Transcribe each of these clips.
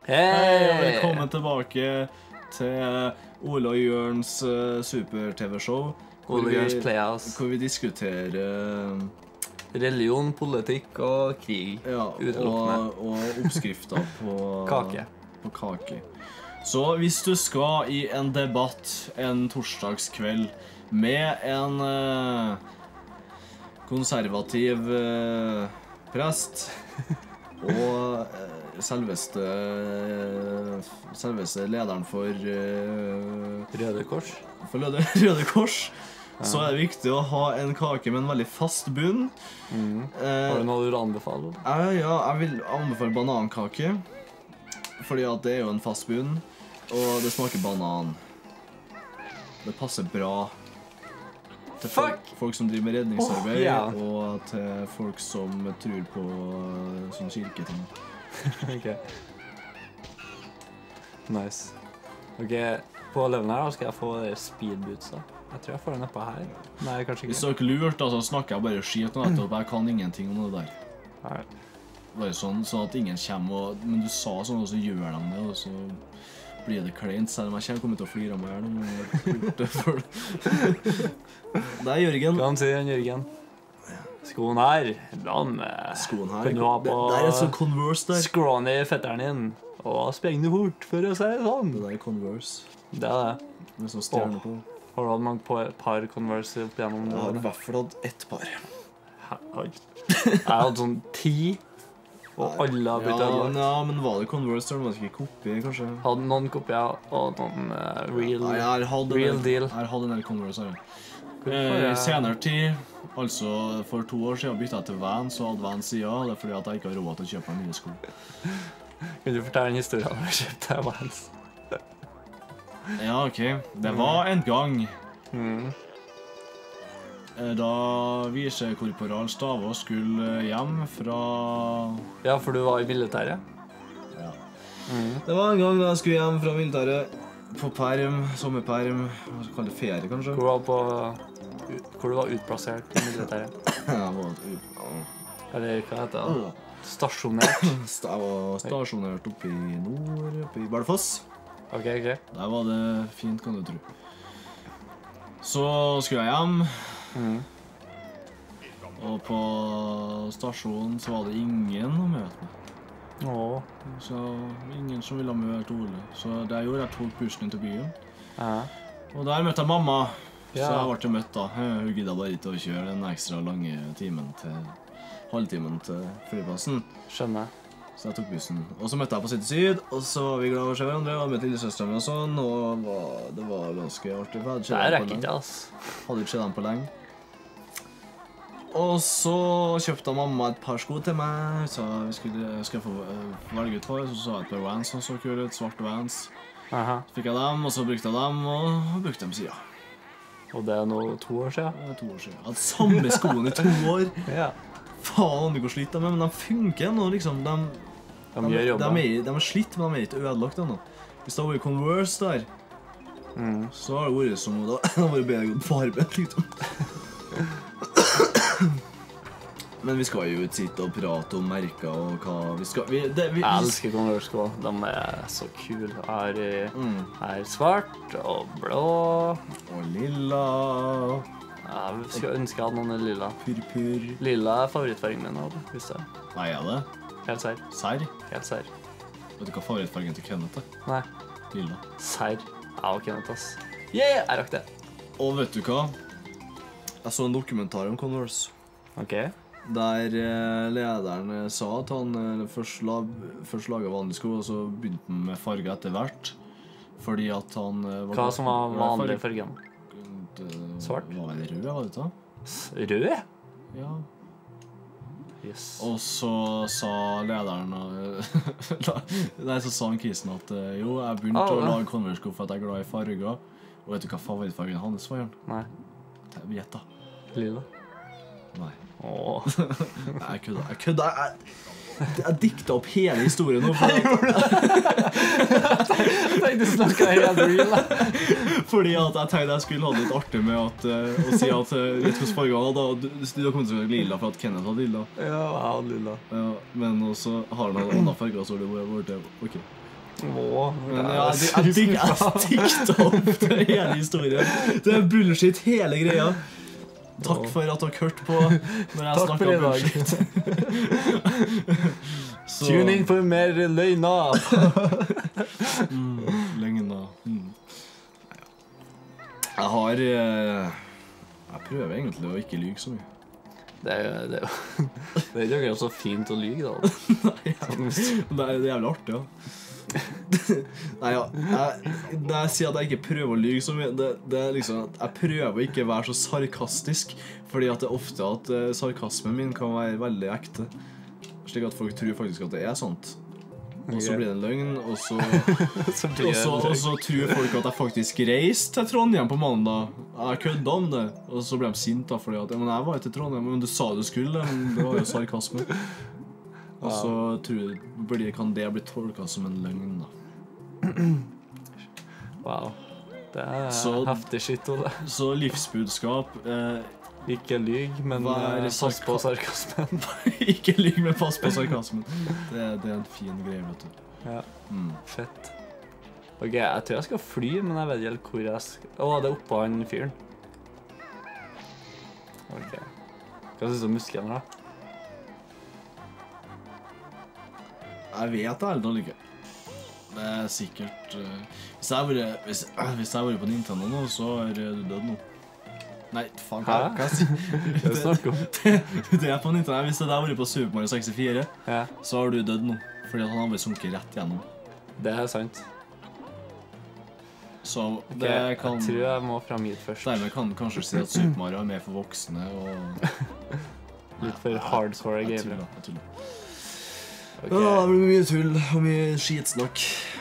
Hei, og velkommen tilbake til Ole og Jørns super-tv-show. Ole og Jørns Playhouse. Hvor vi diskuterer religion, politikk og krig. Ja, og oppskrifter på kake. På kake. Så hvis du skal i en debatt en torsdagskveld med en konservativ prest og selveste lederen for Røde Kors. For Røde Kors, så er det viktig å ha en kake med en veldig fast bunn. Har du noe du vil anbefale? Ja, jeg vil anbefale banankake, fordi at det er jo en fast bunn, og det smaker banan. Det passer bra til folk som driver med redningsarbeid, og til folk som tror på sånne kirketing. Ok. Nice. Ok, på løven her skal jeg få speedbootsa. Jeg tror jeg får den oppe her. Nei, kanskje ikke. Hvis det er ikke lurt, så snakker jeg bare skit nå etterpå. Jeg kan ingenting om det der. Nei. Bare sånn at ingen kommer og... Men du sa sånn, og så gjør de det, og så blir det kleint. Selv om jeg kommer til å flire meg her nå, men jeg har gjort det for... Det er Jørgen. Hva sier han, Jørgen? Skoen her, skoen her. Kan du ha på det er så Converse der. scrawny fetteren din, og spreng det fort, for å si det sånn. Det der er Converse. Det er det. Med sånn stjerne på. Har du hatt mange par Converse opp igjennom? Jeg har i hvert fall hatt ett par. Jeg hadde sånn 10, og alle har blitt ødelagt. Ja, men var det Converse, eller var det ikke kopi, kanskje? Hadde noen kopier, og noen real deal. Jeg har hatt en del Converse her. Senere tid, altså for 2 år siden, byttet jeg til Vans, og hadde Vans siden. Det er fordi at jeg ikke har råd til å kjøpe meg nye sko. Kan du fortelle en historie om å kjøpe deg Vans? Ja, ok. Det var en gang da visekorporal Stavås skulle hjem fra... Ja, for du var i militæret? Ja. Det var en gang da jeg skulle hjem fra militæret på perm, sommerperm, hva skal kalle det, ferie kanskje? Hvor du var utplassert i militæret? Jeg var Eller hva heter det? Stasjonert? Jeg var stasjonert oppe i nord, oppe i Bardufoss. Ok. Der var det fint, kan du tro. Så skulle jeg hjem. Og på stasjonen så var det ingen å møte meg. Så ingen som ville møte Ole. Så det jeg gjorde, jeg tok bussen inn til byen. Og der møtte jeg mamma. Så jeg ble møtt da. Hun gidda bare ikke å kjøre den ekstra lange halvtimen til flyplassen. Skjønner. Så jeg tok bussen. Og så møtte jeg på City Syd, og så var vi glad å se hverandre, og møtte lillesøsteren og sånn, og det var ganske artig. Det er ikke det, ass. Hadde ikke sett dem på lenge. Og så kjøpte mamma et par sko til meg, så skal jeg få velge ut for, så sa jeg et par Vans som så kul ut, svarte Vans. Så fikk jeg dem, og så brukte jeg dem, og brukte dem siden. Og det er nå 2 år siden? Det er 2 år siden. Jeg hadde samme skoene i 2 år. Ja. Faen, du går slitt av meg, men de funker nå, liksom. De er slitt, men de er ikke ødelagt ennå. Hvis det har vært Converse der, så har det vært som det har vært bedre gått på arbeid, liksom. Men vi skal jo sitte og prate om merker og hva vi skal... Jeg elsker Converse-sko. De er så kule. Er svart og blå. Og lilla. Jeg skulle ønske jeg hadde noen lilla. Purpur. Lilla er favorittfargen min, visste jeg. Nei, er det? Helt serr. Serr? Helt serr. Vet du hva favorittfargen til Kenneth er? Nei. Lilla. Serr. Ja, og Kenneth, ass. Yeah, jeg rakk det. Og vet du hva? Jeg så en dokumentar om Converse. Ok. Der lederen sa at han først laget vanlige sko, og så begynte han med farger etter hvert. Fordi at han... Hva som var vanlige fargen? Svart? Var det rød, var det ikke? Rød? Ja. Yes. Og så sa lederen... Nei, så sa han kisen at jo, jeg begynte å lage Converse-sko for at jeg er glad i farger. Og vet du hva favorittfargen hans var, Jørn? Nei. Gjett da. Lilla? Nei. Jeg kødda. Jeg dikta opp hele historien nå. Jeg gjorde det. Jeg tenkte du snakket helt real. Fordi at jeg tenkte jeg skulle ha det litt artig med å si at rett hos fargene da, du har kommet til å lilla for at Kenneth hadde lilla. Ja, jeg hadde lilla. Ja, men også har han hatt andre farger, så det var det. Ok. Men ja, jeg dikta opp det hele historien. Det er bullshit hele greia. Takk for at dere hørte på når jeg Takk for i dag. Tune inn for mer løgner. Løgner. Jeg prøver egentlig å ikke lyge så mye. Det er ikke akkurat så fint å lyge, da. Nei, det er jævlig artig, ja. Nei, ja. Når jeg sier at jeg ikke prøver å lyge så mye, det er liksom at jeg prøver å ikke være så sarkastisk, fordi at det er ofte at sarkasmen min kan være veldig ekte, slik at folk tror faktisk at det er sant. Og så blir det en løgn, og så tror folk at jeg faktisk reiste til Trondheim på mandag. Jeg kødda om det, og så ble de sint da, fordi at men jeg var ikke til Trondheim, men du sa du skulle, men det var jo sarkasme. Og så kan det bli tolket som en løgn da. Wow, det er heftig shit, Ole. Så livsbudskap ikke lyg, men pass på sarkasmen. Ikke lyg, men pass på sarkasmen. Det er en fin greie, vet du. Ja, fett. Ok, jeg tror jeg skal fly, men jeg vet ikke hvor jeg skal. Åh, det er oppå han fyren. Ok. Hva synes du om muskene da? Jeg vet det ærlig ikke. Det er sikkert hvis jeg har vært på Nintendo nå, så er du død nå. Nei, faen, hva jeg sier? Hva snakker om? Det er på Nintendo. Hvis jeg har vært på Super Mario 64, så har du dødd nå, fordi han har vært sunket rett gjennom. Det er sant. Så det kan... Jeg tror jeg må fram hit først. Dermed kan du kanskje si at Super Mario er mer for voksne og... Litt for hardcore gamer. Jeg tuller. Ja, det blir mye tull og mye skitsnakk.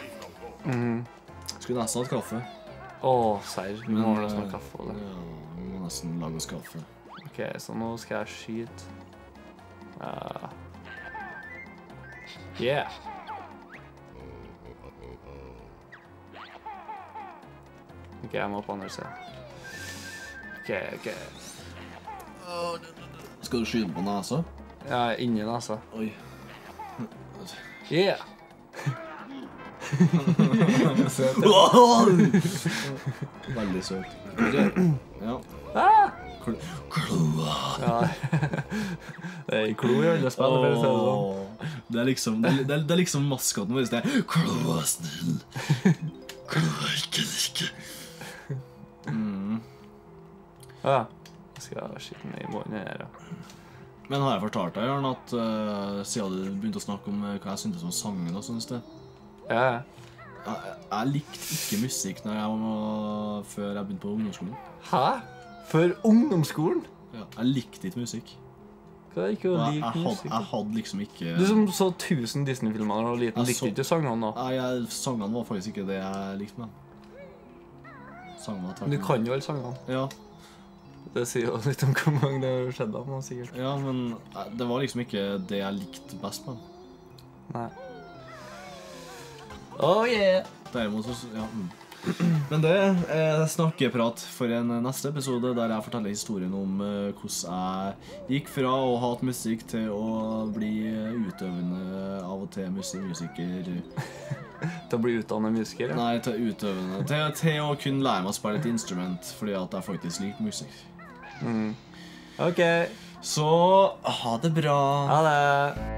Skulle nesten hatt kaffe. Serr, vi må nesten ha kaffe også. Ja, vi må nesten lage oss kaffe. Ok, så nå skal jeg skyte. Yeah! Ok, jeg må på andre siden. Ok. Skal du skyte på nesa? Ja, inni nesa. Oi. Yeah! Veldig søt. Ja. Kloa. Ja. Det er klo i alle spill, for å si det sånn. Det er liksom maskoten vår. Det er Kloa snill. Kloa ikke. Ja, jeg skal skyte meg i månen her, ja. Men har jeg fortalt deg, Jørn, at siden du begynte å snakke om hva jeg syntes om sangen og sånn i sted? Ja. Jeg likte ikke musikk før jeg begynte på ungdomsskolen. Hæ? Før ungdomsskolen? Ja, jeg likte ikke musikk. Hva er ikke å like musikk? Jeg hadde liksom ikke... Du som så 1000 Disney-filmer da du var liten, likte ikke sangene da? Nei, sangene var faktisk ikke det jeg likte med. Du kan jo alle sangene. Ja. Det sier jo litt om hvor mange det har skjedd av, men sikkert. Ja, men det var liksom ikke det jeg likte best med. Nei. Oh yeah! Derimot så, ja. Men det er snakkeprat for en neste episode, der jeg forteller historien om hvordan jeg gikk fra å hate musikk til å bli utøvende av og til musiker. Til å bli utdannet musiker, ja? Nei, til utøvende. Til å kunne lære meg å spille et instrument, fordi at jeg faktisk liker musikk. Ok. Så, ha det bra. Ha det.